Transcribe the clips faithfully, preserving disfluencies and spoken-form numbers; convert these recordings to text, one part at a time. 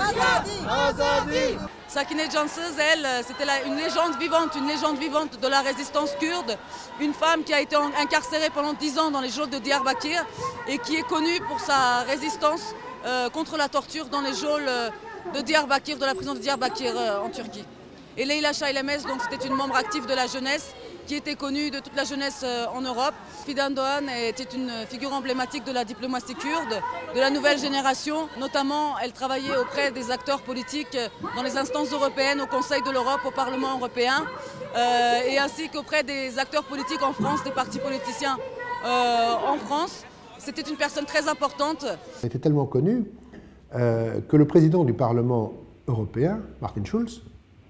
Sakineh Cansız, elle, c'était une légende vivante, une légende vivante de la résistance kurde, une femme qui a été incarcérée pendant dix ans dans les geôles de Diyarbakir et qui est connue pour sa résistance euh, contre la torture dans les geôles de Diyarbakir, de la prison de Diyarbakir euh, en Turquie. Et Leyla Şaylemez, donc c'était une membre active de la jeunesse qui était connue de toute la jeunesse euh, en Europe. Fidan Doğan était une figure emblématique de la diplomatie kurde, de la nouvelle génération. Notamment, elle travaillait auprès des acteurs politiques dans les instances européennes, au Conseil de l'Europe, au Parlement européen, euh, et ainsi qu'auprès des acteurs politiques en France, des partis politiciens euh, en France. C'était une personne très importante. Elle était tellement connue euh, que le président du Parlement européen, Martin Schulz,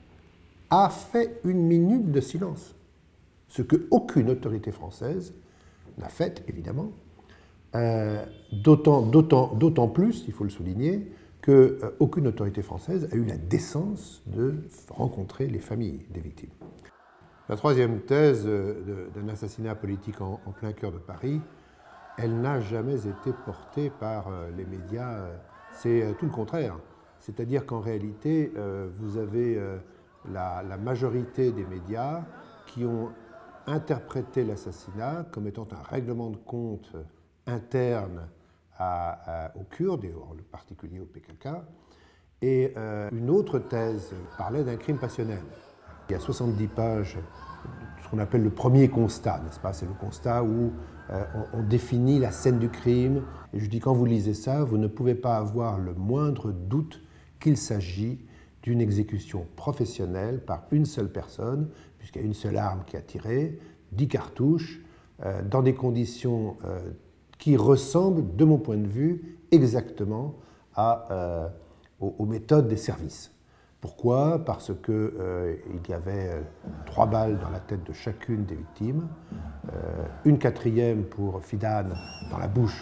a fait une minute de silence. Ce qu'aucune autorité française n'a fait, évidemment, euh, d'autant, d'autant, d'autant plus, il faut le souligner, qu'aucune euh, autorité française a eu la décence de rencontrer les familles des victimes. La troisième thèse euh, d'un assassinat politique en, en plein cœur de Paris, elle n'a jamais été portée par euh, les médias, euh, c'est euh, tout le contraire. C'est-à-dire qu'en réalité, euh, vous avez euh, la, la majorité des médias qui ont interpréter l'assassinat comme étant un règlement de compte interne à, à, aux Kurdes, et en particulier au P K K, et euh, une autre thèse parlait d'un crime passionnel. Il y a soixante-dix pages, ce qu'on appelle le premier constat, n'est-ce pas? C'est le constat où euh, on, on définit la scène du crime, et je dis quand vous lisez ça, vous ne pouvez pas avoir le moindre doute qu'il s'agit d'une exécution professionnelle par une seule personne, puisqu'il y a une seule arme qui a tiré, dix cartouches, euh, dans des conditions euh, qui ressemblent, de mon point de vue, exactement à, euh, aux, aux méthodes des services. Pourquoi? Parce qu'il euh, y avait euh, trois balles dans la tête de chacune des victimes, euh, une quatrième pour Fidan dans la bouche.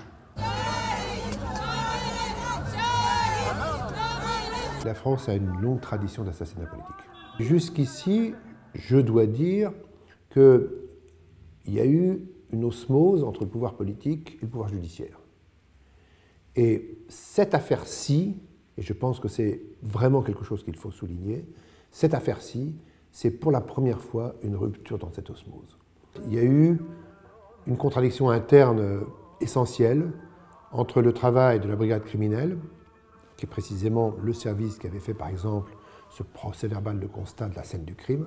La France a une longue tradition d'assassinat politique. Jusqu'ici, je dois dire qu'il y a eu une osmose entre le pouvoir politique et le pouvoir judiciaire. Et cette affaire-ci, et je pense que c'est vraiment quelque chose qu'il faut souligner, cette affaire-ci, c'est pour la première fois une rupture dans cette osmose. Il y a eu une contradiction interne essentielle entre le travail de la brigade criminelle, qui est précisément le service qui avait fait, par exemple, ce procès-verbal de constat de la scène du crime,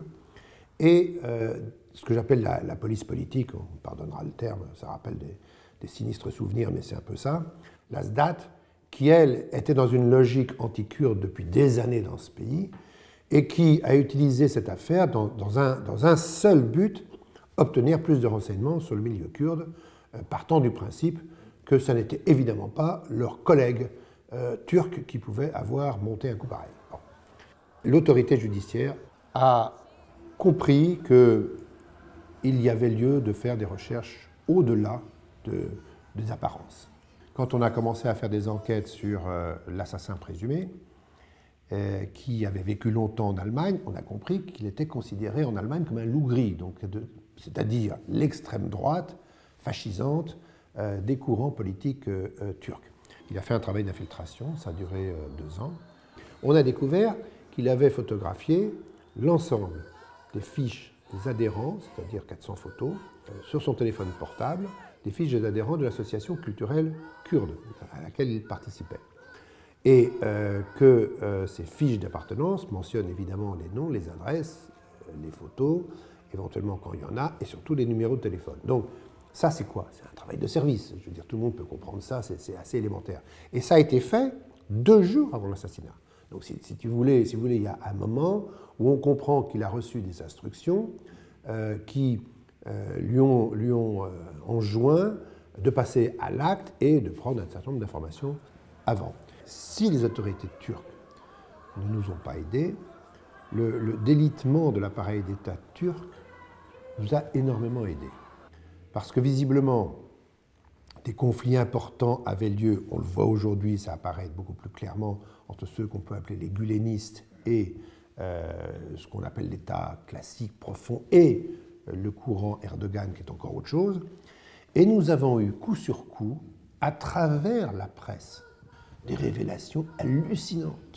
et euh, ce que j'appelle la, la police politique, on pardonnera le terme, ça rappelle des, des sinistres souvenirs, mais c'est un peu ça, la S D A T, qui, elle, était dans une logique anti-kurde depuis des années dans ce pays, et qui a utilisé cette affaire dans, dans, un, dans un seul but, obtenir plus de renseignements sur le milieu kurde, euh, partant du principe que ça n'était évidemment pas leurs collègues Euh, turcs qui pouvaient avoir monté un coup pareil. Bon. L'autorité judiciaire a compris qu'il y avait lieu de faire des recherches au-delà de, des apparences. Quand on a commencé à faire des enquêtes sur euh, l'assassin présumé, euh, qui avait vécu longtemps en Allemagne, on a compris qu'il était considéré en Allemagne comme un loup gris, c'est-à-dire l'extrême droite fascisante euh, des courants politiques euh, euh, turcs. Il a fait un travail d'infiltration, ça a duré deux ans. On a découvert qu'il avait photographié l'ensemble des fiches des adhérents, c'est-à-dire quatre cents photos, sur son téléphone portable, des fiches des adhérents de l'association culturelle kurde à laquelle il participait. Et euh, que euh, ces fiches d'appartenance mentionnent évidemment les noms, les adresses, les photos, éventuellement quand il y en a, et surtout les numéros de téléphone. Donc, ça, c'est quoi? C'est un travail de service. Je veux dire, tout le monde peut comprendre ça, c'est assez élémentaire. Et ça a été fait deux jours avant l'assassinat. Donc, si, si, vous voulez, si vous voulez, il y a un moment où on comprend qu'il a reçu des instructions euh, qui euh, lui ont, lui ont euh, enjoint de passer à l'acte et de prendre un certain nombre d'informations avant. Si les autorités turques ne nous ont pas aidés, le, le délitement de l'appareil d'État turc nous a énormément aidés. Parce que visiblement, des conflits importants avaient lieu, on le voit aujourd'hui, ça apparaît beaucoup plus clairement, entre ceux qu'on peut appeler les gulenistes et euh, ce qu'on appelle l'État classique profond et le courant Erdogan qui est encore autre chose. Et nous avons eu coup sur coup, à travers la presse, des révélations hallucinantes.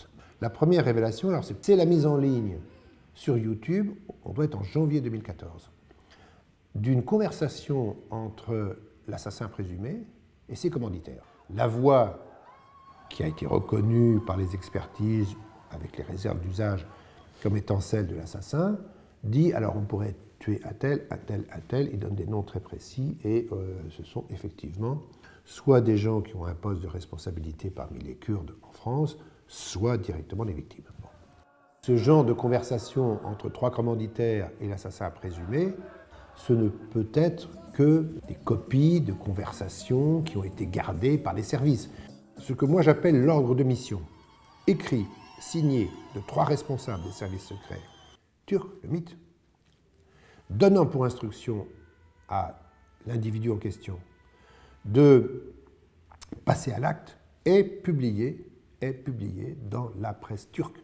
La première révélation, alors c'est la mise en ligne sur YouTube, on doit être en janvier deux mille quatorze, d'une conversation entre l'assassin présumé et ses commanditaires. La voix qui a été reconnue par les expertises, avec les réserves d'usage, comme étant celle de l'assassin, dit alors on pourrait tuer à tel, à tel, à tel, il donne des noms très précis et euh, ce sont effectivement soit des gens qui ont un poste de responsabilité parmi les Kurdes en France, soit directement les victimes. Bon. Ce genre de conversation entre trois commanditaires et l'assassin présumé, ce ne peut être que des copies de conversations qui ont été gardées par les services. Ce que moi j'appelle l'ordre de mission, écrit, signé de trois responsables des services secrets turcs, le mythe, donnant pour instruction à l'individu en question de passer à l'acte, est publié, est publié dans la presse turque.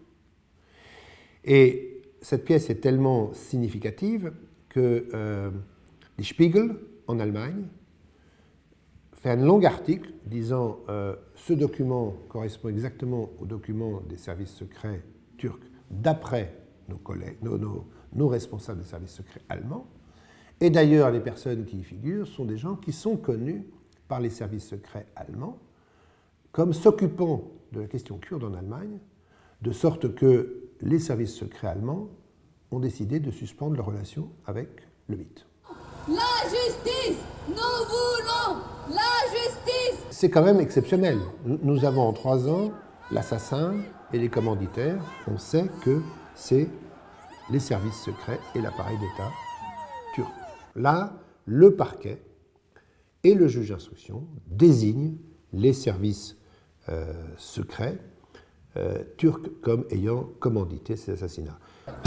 Et cette pièce est tellement significative que euh, Die Spiegel, en Allemagne, fait un long article disant euh, ce document correspond exactement au document des services secrets turcs d'après nos collègues, nos, nos, nos responsables des services secrets allemands. Et d'ailleurs, les personnes qui y figurent sont des gens qui sont connus par les services secrets allemands comme s'occupant de la question kurde en Allemagne, de sorte que les services secrets allemands ont décidé de suspendre leur relation avec le mythe. La justice! Nous voulons la justice! C'est quand même exceptionnel. Nous avons en trois ans l'assassin et les commanditaires. On sait que c'est les services secrets et l'appareil d'État turc. Là, le parquet et le juge d'instruction désignent les services euh, secrets euh, turcs comme ayant commandité ces assassinats.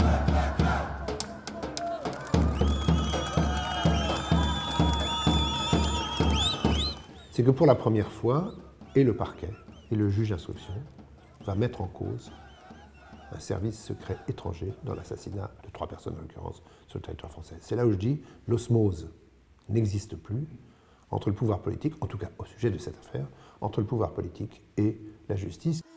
C'est que pour la première fois, et le parquet et le juge d'instruction va mettre en cause un service secret étranger dans l'assassinat de trois personnes, en l'occurrence, sur le territoire français. C'est là où je dis l'osmose n'existe plus entre le pouvoir politique, en tout cas au sujet de cette affaire, entre le pouvoir politique et la justice.